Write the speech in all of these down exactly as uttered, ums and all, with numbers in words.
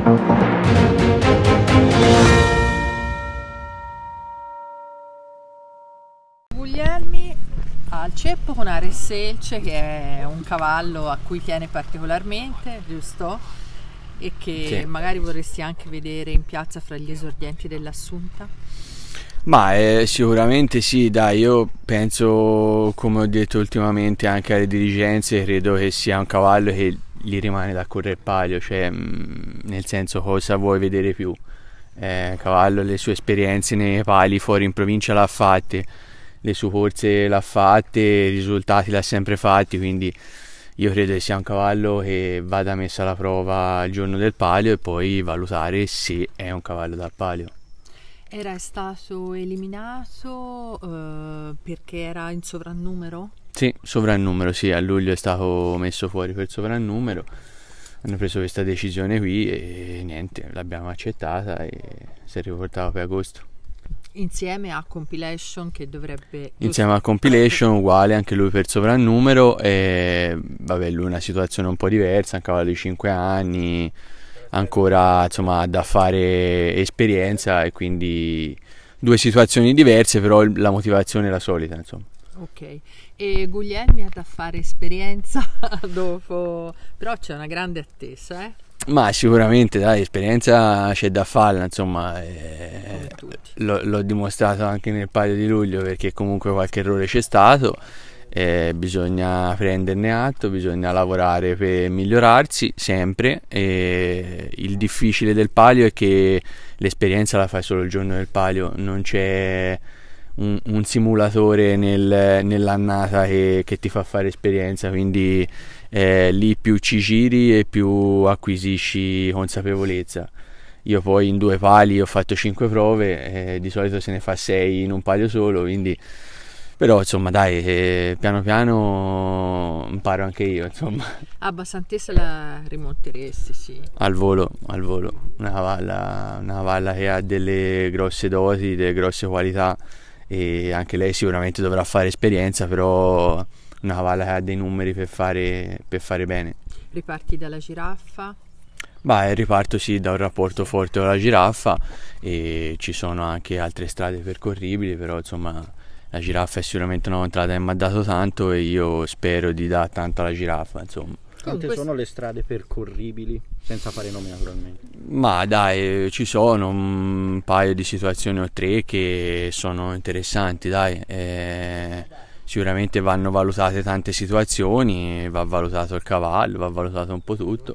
Guglielmi al ceppo con Ares Selce, che è un cavallo a cui tiene particolarmente, giusto? E che sì, magari vorresti anche vedere in piazza fra gli esordienti dell'Assunta? Ma eh, sicuramente sì, dai, io penso, come ho detto ultimamente anche alle dirigenze, credo che sia un cavallo che gli rimane da correre palio, cioè mh, nel senso, cosa vuoi vedere più? Eh, cavallo le sue esperienze nei pali fuori in provincia l'ha fatte, le sue corse l'ha fatte, i risultati l'ha sempre fatti, quindi io credo che sia un cavallo che vada messo alla prova il giorno del palio e poi valutare se è un cavallo da palio. Era stato eliminato eh, perché era in sovrannumero? Sì, sovrannumero, sì, a luglio è stato messo fuori per sovrannumero, hanno preso questa decisione qui e niente, l'abbiamo accettata e si è riportato per agosto. Insieme a Compilation, che dovrebbe... Insieme a Compilation, uguale, anche lui per sovrannumero, e vabbè, lui è una situazione un po' diversa, un cavallo di cinque anni, ancora insomma da fare esperienza, e quindi due situazioni diverse, però la motivazione è la solita, insomma. Ok, e Guglielmi ha da fare esperienza dopo, però c'è una grande attesa, eh? Ma sicuramente, dai, esperienza c'è da farla, insomma, eh, l'ho, l'ho dimostrato anche nel palio di luglio, perché comunque qualche errore c'è stato, eh, bisogna prenderne atto, bisogna lavorare per migliorarsi sempre, e il difficile del palio è che l'esperienza la fai solo il giorno del palio, non c'è un, un simulatore nel, nell'annata che, che ti fa fare esperienza, quindi eh, lì più ci giri e più acquisisci consapevolezza. Io poi in due pali ho fatto cinque prove, eh, di solito se ne fa sei in un palio solo, quindi però insomma dai, eh, piano piano imparo anche io, insomma. A Basantessa la rimonteresti, sì. Al volo, al volo, una cavalla, una cavalla che ha delle grosse doti, delle grosse qualità, e anche lei sicuramente dovrà fare esperienza, però una cavalla che ha dei numeri per fare, per fare bene. Riparti dalla giraffa? Beh, riparto sì da un rapporto forte con la giraffa, e ci sono anche altre strade percorribili, però insomma la giraffa è sicuramente una contrada che mi ha dato tanto e io spero di dare tanto alla giraffa, insomma. Quante sono le strade percorribili, senza fare nomi naturalmente? Ma dai, ci sono un paio di situazioni o tre che sono interessanti, dai. Eh, sicuramente vanno valutate tante situazioni, va valutato il cavallo, va valutato un po' tutto.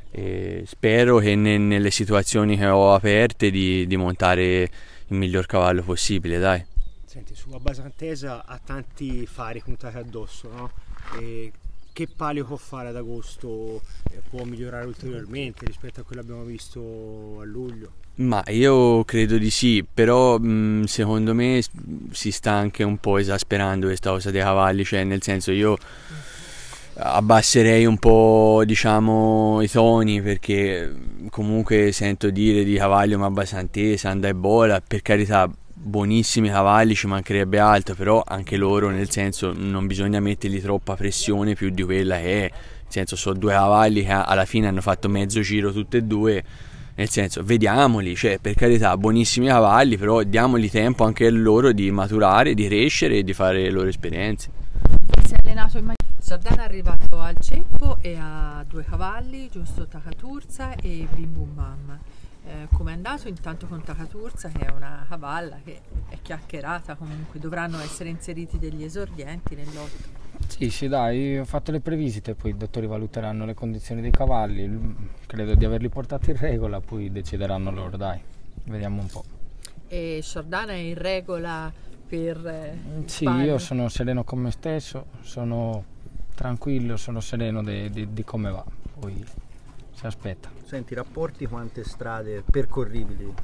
E spero che ne, nelle situazioni che ho aperte di, di montare il miglior cavallo possibile, dai. Senti, sulla Basantesa ha tanti fari puntati addosso, no? E che palio può fare ad agosto? Eh, può migliorare ulteriormente rispetto a quello che abbiamo visto a luglio? Ma io credo di sì, però mh, secondo me si sta anche un po' esasperando questa cosa dei cavalli, cioè nel senso io abbasserei un po', diciamo, i toni, perché comunque sento dire di cavallo ma Basantesa, Anda e Bola, per carità, buonissimi cavalli, ci mancherebbe altro, però anche loro, nel senso, non bisogna mettergli troppa pressione più di quella che è, nel senso, sono due cavalli che alla fine hanno fatto mezzo giro tutti e due, nel senso, vediamoli, cioè, per carità, buonissimi cavalli, però diamogli tempo anche a loro di maturare, di crescere e di fare le loro esperienze. Si è allenato in maniera... Giordano è arrivato al ceppo e ha due cavalli, giusto, Takaturza e Bim Bum Bam. Eh, come è andato intanto con Takaturza, che è una cavalla che è chiacchierata, comunque dovranno essere inseriti degli esordienti nell'otto? Sì, sì, dai, ho fatto le previsite, poi i dottori valuteranno le condizioni dei cavalli, credo di averli portati in regola, poi decideranno loro, dai, vediamo un po'. E Giordano è in regola per... Eh, sì, palio? Io sono sereno con me stesso, sono tranquillo, sono sereno di, di, di come va, poi si aspetta. Senti, rapporti quante strade percorribili?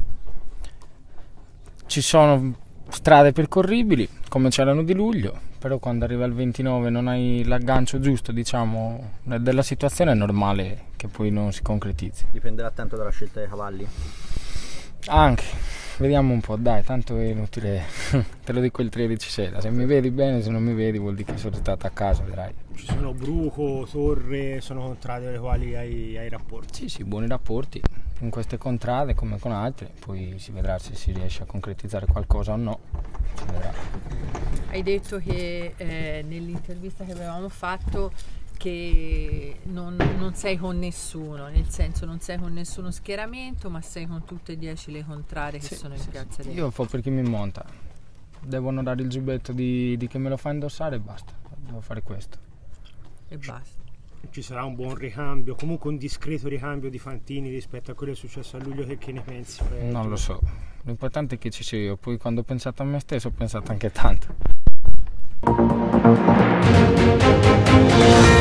Ci sono strade percorribili come c'erano di luglio, però quando arriva il ventinove non hai l'aggancio giusto, diciamo, della situazione, è normale che poi non si concretizzi. Dipenderà tanto dalla scelta dei cavalli? Anche, vediamo un po', dai, tanto è inutile, te lo dico il tredici sera, se mi vedi bene, se non mi vedi vuol dire che sono stato a casa, vedrai. Ci sono Bruco, Torre, sono contrarie alle quali hai, hai rapporti? Sì, sì, buoni rapporti. in queste contrade come con altre, poi si vedrà se si riesce a concretizzare qualcosa o no, si vedrà. Hai detto che eh, nell'intervista che avevamo fatto che non, non sei con nessuno, nel senso non sei con nessuno schieramento, ma sei con tutte e dieci le contrarie che Sì, sono in sì, piazza sì. dei Io fo per chi mi monta, devono dare il giubbetto di, di che me lo fa indossare e basta, devo fare questo. e basta. Ci sarà un buon ricambio, comunque un discreto ricambio di Fantini rispetto a quello che è successo a luglio, che, che ne pensi? Fred? Non lo so, l'importante è che ci sia io, poi quando ho pensato a me stesso ho pensato anche tanto.